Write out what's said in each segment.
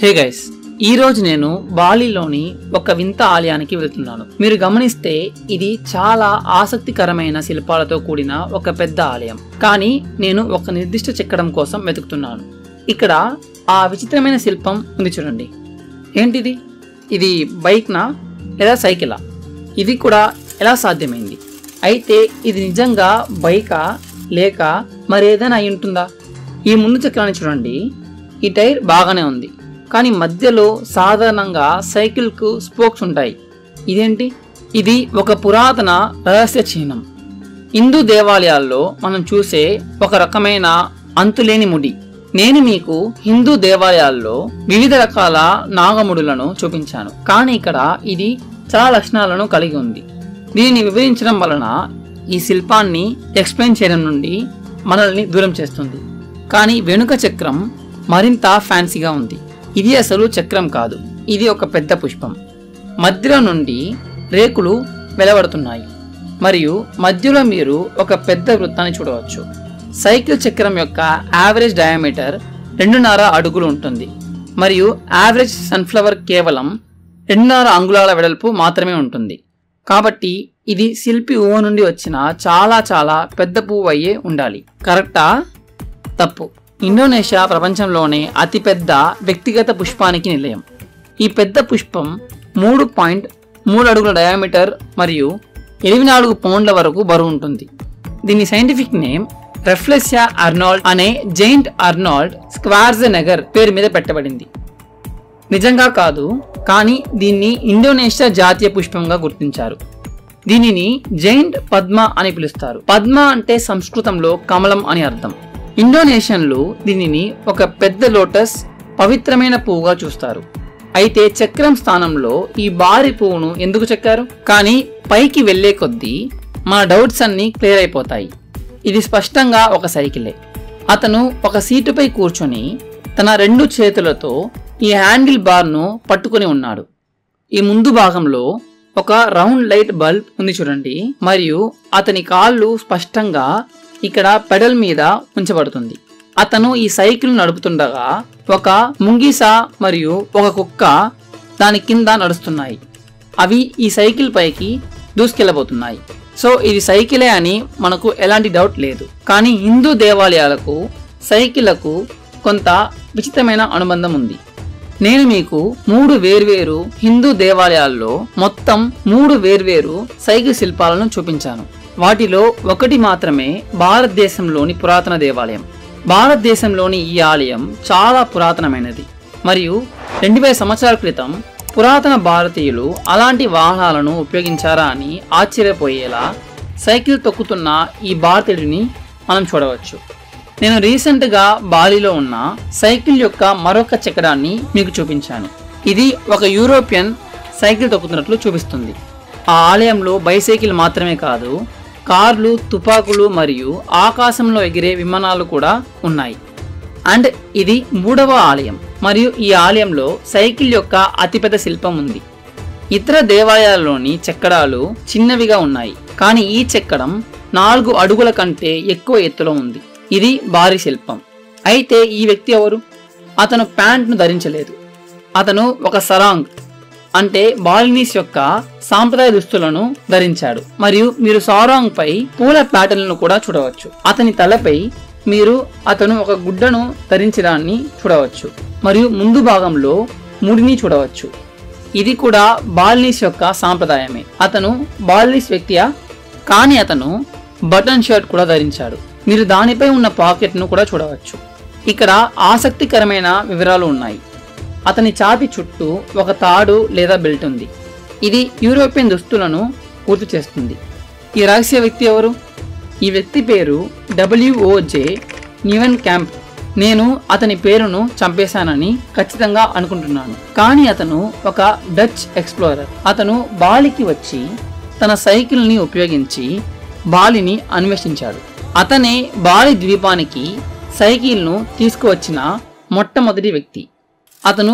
Hey guys, ఈ రోజు నేను బాలిలోని ఒక వింత ఆలయానికి వెళ్తున్నాను. మీరు గమనిస్తే ఇది చాలా ఆసక్తికరమైన శిల్పాలతో కూడిన ఒక పెద్ద ఆలయం. కానీ నేను ఒక నిర్దిష్ట చెక్కడం కోసం వెతుకుతున్నాను. ఇక్కడ ఆ విచిత్రమైన శిల్పం ఉంది చూడండి. ఏంటిది? ఇది బైక్నా లేదా సైకిలా? ఇది కూడా ఎలా సాధ్యమైంది? అయితే ఇది నిజంగా బైకా లేక మరేదైనా అయి ఉంటుందా? ఈ ముందు చక్రాన్ని చూడండి. ఈ టైర్ బాగానే ఉంది, కానీ మధ్యలో సాధారణంగా సైకిల్కు స్పోక్స్ ఉంటాయి. ఇదేంటి? ఇది ఒక పురాతన రహస్య చిహ్నం. హిందూ దేవాలయాల్లో మనం చూసే ఒక రకమైన అంతులేని ముడి. నేను మీకు హిందూ దేవాలయాల్లో వివిధ రకాల నాగముడులను చూపించాను, కానీ ఇక్కడ ఇది చాలా లక్షణాలను కలిగి ఉంది. దీనిని వివరించడం వలన ఈ శిల్పాన్ని ఎక్స్ప్లెయిన్ చేయడం నుండి మనల్ని దూరం చేస్తుంది. కానీ వెనుక చక్రం మరింత ఫ్యాన్సీగా ఉంది. ఇది అసలు చక్రం కాదు, ఇది ఒక పెద్ద పుష్పం. మధ్యలో నుండి రేకులు వెలువడుతున్నాయి మరియు మధ్యలో మీరు ఒక పెద్ద వృత్తాన్ని చూడవచ్చు. సైకిల్ చక్రం యొక్క యావరేజ్ డయామీటర్ 2.5 అడుగులు ఉంటుంది మరియు యావరేజ్ సన్ఫ్లవర్ కేవలం 2.5 అంగుళాల వెడల్పు మాత్రమే ఉంటుంది. కాబట్టి ఇది శిల్పి ఊహ నుండి వచ్చిన చాలా పెద్ద పువ్వు అయ్యే ఉండాలి. కరెక్టా? తప్పు. ఇండోనేషియా ప్రపంచంలోనే అతిపెద్ద వ్యక్తిగత పుష్పానికి నిలయం. ఈ పెద్ద పుష్పం 3.3 అడుగుల డయామీటర్ మరియు 24 పౌండ్ల వరకు బరువు ఉంటుంది. దీని సైంటిఫిక్ నేమ్ రెఫ్లెసియా అర్నాల్డ్ అనే జెయింట్ అర్నాల్డ్ స్క్వార్జెనెగర్ పేరు మీద పెట్టబడింది. నిజంగా కాదు, కానీ దీన్ని ఇండోనేషియా జాతీయ పుష్పంగా గుర్తించారు. దీనిని జెయింట్ పద్మ అని పిలుస్తారు. పద్మ అంటే సంస్కృతంలో కమలం అని అర్థం. ఇండోనేషియన్లు దీనిని ఒక పెద్ద లోటస్, పవిత్రమైన పువ్వుగా చూస్తారు. అయితే చక్రం స్థానంలో ఈ భారీ పువ్వును ఎందుకు చెక్కారు? కానీ పైకి వెళ్లే కొద్దీ మన డౌట్స్ అన్ని క్లియర్ అయిపోతాయి. ఇది స్పష్టంగా ఒక సైకిలే. అతను ఒక సీటుపై కూర్చొని తన 2 చేతులతో ఈ హ్యాండిల్ బార్ను పట్టుకుని ఉన్నాడు. ఈ ముందు భాగంలో ఒక రౌండ్ లైట్ బల్బ్ ఉంది చూడండి, మరియు అతని కాళ్ళు స్పష్టంగా ఇక్కడ పెడల్ మీద ఉంచబడుతుంది. అతను ఈ సైకిల్ నడుపుతుండగా ఒక ముంగిస మరియు ఒక కుక్క దాని కింద నడుస్తున్నాయి. అవి ఈ సైకిల్ పైకి దూసుకెళ్లబోతున్నాయి. సో ఇది సైకిలే అని మనకు ఎలాంటి డౌట్ లేదు. కానీ హిందూ దేవాలయాలకు సైకిళ్లకు కొంత విచిత్రమైన అనుబంధం ఉంది. నేను మీకు 3 వేర్వేరు హిందూ దేవాలయాల్లో మొత్తం 3 వేర్వేరు సైకిల్ శిల్పాలను చూపించాను. వాటిలో ఒకటి మాత్రమే భారతదేశంలోని పురాతన దేవాలయం. భారతదేశంలోని ఈ ఆలయం చాలా పురాతనమైనది మరియు 2000 సంవత్సరాల క్రితం పురాతన భారతీయులు అలాంటి వాహనాలను ఉపయోగించారా అని ఆశ్చర్యపోయేలా సైకిల్ తొక్కుతున్న ఈ భారతీయుడిని మనం చూడవచ్చు. నేను రీసెంట్గా బాలిలో ఉన్న సైకిల్ యొక్క మరొక చెక్కడాన్ని మీకు చూపించాను. ఇది ఒక యూరోపియన్ సైకిల్ తొక్కుతున్నట్లు చూపిస్తుంది. ఆ ఆలయంలో బైసైకిల్ మాత్రమే కాదు, కార్లు, తుపాకులు మరియు ఆకాశంలో ఎగిరే విమానాలు కూడా ఉన్నాయి. అండ్ ఇది 3వ ఆలయం మరియు ఈ ఆలయంలో సైకిల్ యొక్క అతిపెద్ద శిల్పం ఉంది. ఇతర దేవాలయాల్లోని చెక్కడాలు చిన్నవిగా ఉన్నాయి, కానీ ఈ చెక్కడం 4 అడుగుల కంటే ఎక్కువ ఎత్తులో ఉంది. ఇది భారీ శిల్పం. అయితే ఈ వ్యక్తి ఎవరు? అతను ప్యాంట్ను ధరించలేదు. అతను ఒక సరాంగ్ అంటే బాలినీస్ యొక్క సాంప్రదాయ దుస్తులను ధరించాడు మరియు మీరు సారాంగ్ పై పూల ప్యాటర్న్లను కూడా చూడవచ్చు. అతని తలపై మీరు అతను ఒక గుడ్డను ధరించడాన్ని చూడవచ్చు మరియు ముందు భాగంలో ముడిని చూడవచ్చు. ఇది కూడా బాలినీస్ యొక్క సాంప్రదాయమే. అతను బాలినీస్ వ్యక్తియా? కానీ అతను బటన్ షర్ట్ కూడా ధరించాడు. మీరు దానిపై ఉన్న పాకెట్ను కూడా చూడవచ్చు. ఇక్కడ ఆసక్తికరమైన వివరాలు ఉన్నాయి. అతని ఛాతీ చుట్టూ ఒక తాడు లేదా బెల్ట్ ఉంది. ఇది యూరోపియన్ దుస్తులను గుర్తు చేస్తుంది. ఈ రహస్య వ్యక్తి ఎవరు? ఈ వ్యక్తి పేరు WOJ న్యూవెన్ క్యాంప్. నేను అతని పేరును చంపేశానని ఖచ్చితంగా అనుకుంటున్నాను, కానీ అతను ఒక డచ్ ఎక్స్ప్లోరర్. అతను బాలికి వచ్చి తన సైకిల్ని ఉపయోగించి బాలిని అన్వేషించాడు. అతనే బాలి ద్వీపానికి సైకిల్ను తీసుకువచ్చిన మొట్టమొదటి వ్యక్తి. అతను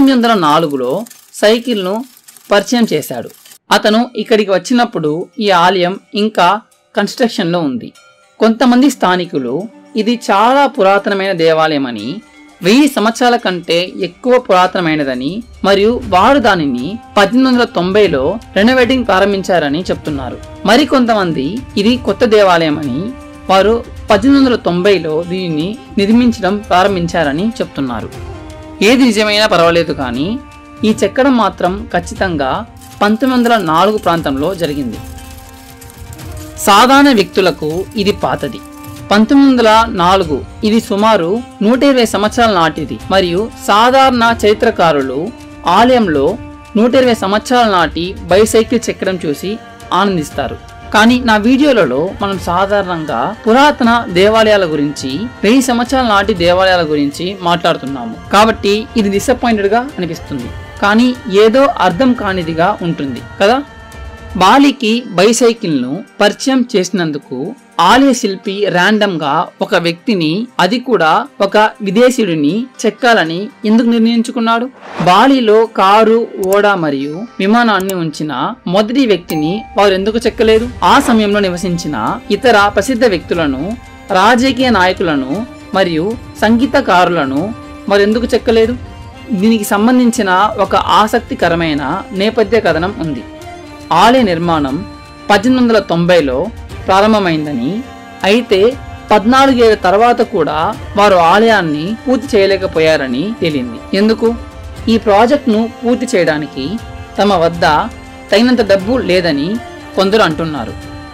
1904లో సైకిల్ను పరిచయం చేశాడు. అతను ఇక్కడికి వచ్చినప్పుడు ఈ ఆలయం ఇంకా కన్స్ట్రక్షన్లో ఉంది. కొంతమంది స్థానికులు ఇది చాలా పురాతనమైన దేవాలయం అని 1000 సంవత్సరాల కంటే ఎక్కువ పురాతనమైనదని మరియు వారు దానిని 1890లో రెనోవేటింగ్ ప్రారంభించారని చెప్తున్నారు. మరికొంతమంది ఇది కొత్త దేవాలయం అని, వారు 1890లో దీనిని నిర్మించడం ప్రారంభించారని చెప్తున్నారు. ఏది నిజమైనా పర్వాలేదు కానీ ఈ చెక్కడం మాత్రం ఖచ్చితంగా 1904 ప్రాంతంలో జరిగింది. సాధారణ వ్యక్తులకు ఇది పాతది. 1904 ఇది సుమారు 120 సంవత్సరాల నాటిది మరియు సాధారణ చరిత్రకారులు ఆలయంలో 120 సంవత్సరాల నాటి బైసైకిల్ చెక్కడం చూసి ఆనందిస్తారు. కానీ నా వీడియోలలో మనం సాధారణంగా పురాతన దేవాలయాల గురించి 1000 సంవత్సరాల నాటి దేవాలయాల గురించి మాట్లాడుతున్నాము. కాబట్టి ఇది డిసప్పాయింటెడ్ గా అనిపిస్తుంది, కానీ ఏదో అర్థం కానిదిగా ఉంటుంది కదా. బాలికి బైసైకిల్ ను పరిచయం చేసినందుకు ఆలయ శిల్పి ర్యాండమ్ గా ఒక వ్యక్తిని, అది కూడా ఒక విదేశీయుడిని చెక్కాలని ఎందుకు నిర్ణయించుకున్నాడు? బాలిలో కారు, ఓడ మరియు విమానాన్ని ఉంచిన మొదటి వ్యక్తిని వారు ఎందుకు చెక్కలేదు? ఆ సమయంలో నివసించిన ఇతర ప్రసిద్ధ వ్యక్తులను, రాజకీయ నాయకులను మరియు సంగీతకారులను మరెందుకు చెక్కలేదు? దీనికి సంబంధించిన ఒక ఆసక్తికరమైన నేపథ్య కథనం ఉంది. ఆలయ నిర్మాణం 1890లో ప్రారంభమైందని, అయితే 14 ఏళ్ల తర్వాత కూడా వారు ఆలయాన్ని పూర్తి చేయలేకపోయారని తేలింది. ఎందుకు? ఈ ప్రాజెక్ట్ను పూర్తి చేయడానికి తమ వద్ద తగినంత డబ్బు లేదని కొందరు అంటున్నారు.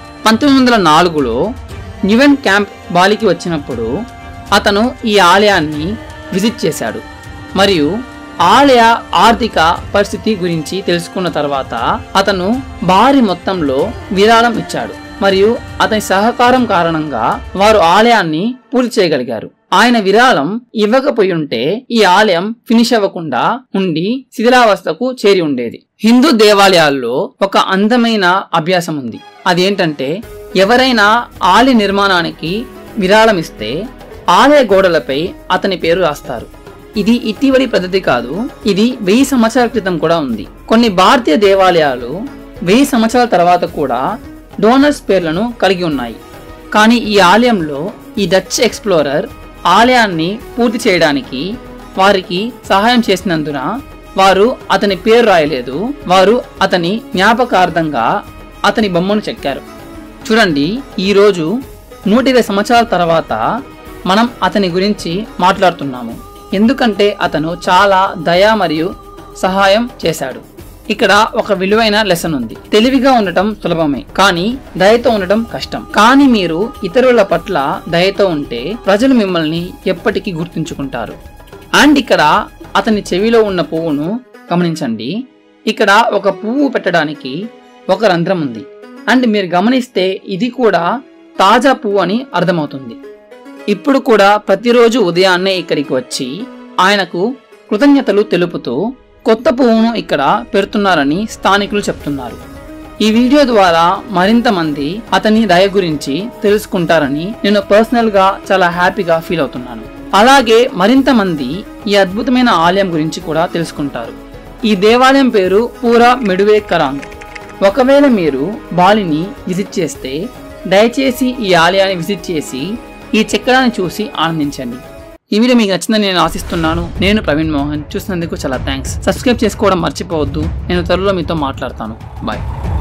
1904లో న్యూవెన్ క్యాంప్ బాలికి వచ్చినప్పుడు అతను ఈ ఆలయాన్ని విజిట్ చేశాడు మరియు ఆలయ ఆర్థిక పరిస్థితి గురించి తెలుసుకున్న తర్వాత అతను భారీ మొత్తంలో విరాళం ఇచ్చాడు మరియు అతని సహకారం కారణంగా వారు ఆలయాన్ని పూర్తి చేయగలిగారు. ఆయన విరాళం ఇవ్వకపోయుంటే ఈ ఆలయం ఫినిష్ అవ్వకుండా ఉండి శిథిలావస్థకు చేరి ఉండేది. హిందూ దేవాలయాల్లో ఒక అందమైన అభ్యాసం ఉంది. అదేంటంటే ఎవరైనా ఆలయ నిర్మాణానికి విరాళం ఇస్తే ఆలయ గోడలపై అతని పేరు రాస్తారు. ఇది ఇటీవలి పద్ధతి కాదు, ఇది 1000 సంవత్సరాల క్రితం కూడా ఉంది. కొన్ని భారతీయ దేవాలయాలు 1000 సంవత్సరాల తర్వాత కూడా డోనర్స్ పేర్లను కలిగి ఉన్నాయి. కానీ ఈ ఆలయంలో ఈ డచ్ ఎక్స్ప్లోరర్ ఆలయాన్ని పూర్తి చేయడానికి వారికి సహాయం చేసినందున వారు అతని పేరు రాయలేదు, వారు అతని జ్ఞాపకార్థంగా అతని బొమ్మను చెక్కారు. చూడండి, ఈరోజు 120 సంవత్సరాల తర్వాత మనం అతని గురించి మాట్లాడుతున్నాము, ఎందుకంటే అతను చాలా దయ మరియు సహాయం చేశాడు. ఇక్కడ ఒక విలువైన లెసన్ ఉంది. తెలివిగా ఉండటం సులభమే, కానీ దయతో ఉండటం కష్టం. కానీ మీరు ఇతరుల పట్ల దయతో ఉంటే ప్రజలు మిమ్మల్ని ఎప్పటికీ గుర్తుంచుకుంటారు. అండ్ ఇక్కడ అతని చెవిలో ఉన్న పువ్వును గమనించండి. ఇక్కడ ఒక పువ్వు పెట్టడానికి ఒక రంధ్రం ఉంది. అండ్ మీరు గమనిస్తే ఇది కూడా తాజా పువ్వు అని అర్థమవుతుంది. ఇప్పుడు కూడా ప్రతిరోజు ఉదయాన్నే ఇక్కడికి వచ్చి ఆయనకు కృతజ్ఞతలు తెలుపుతూ కొత్త పువ్వును ఇక్కడ పెడుతున్నారని స్థానికులు చెప్తున్నారు. ఈ వీడియో ద్వారా మరింత మంది అతని దయ గురించి తెలుసుకుంటారని నేను పర్సనల్ గా చాలా హ్యాపీగా ఫీల్ అవుతున్నాను. అలాగే మరింత మంది ఈ అద్భుతమైన ఆలయం గురించి కూడా తెలుసుకుంటారు. ఈ దేవాలయం పేరు పూరా మెడువే కరాంగ్. ఒకవేళ మీరు బాలిని విజిట్ చేస్తే దయచేసి ఈ ఆలయాన్ని విజిట్ చేసి ఈ చెక్కడాన్ని చూసి ఆనందించండి. ఈ వీడియో మీకు నచ్చిందని నేను ఆశిస్తున్నాను. నేను ప్రవీణ్ మోహన్. చూసినందుకు చాలా థ్యాంక్స్. సబ్స్క్రైబ్ చేసుకోవడం మర్చిపోవద్దు. నేను త్వరలో మీతో మాట్లాడతాను. బాయ్.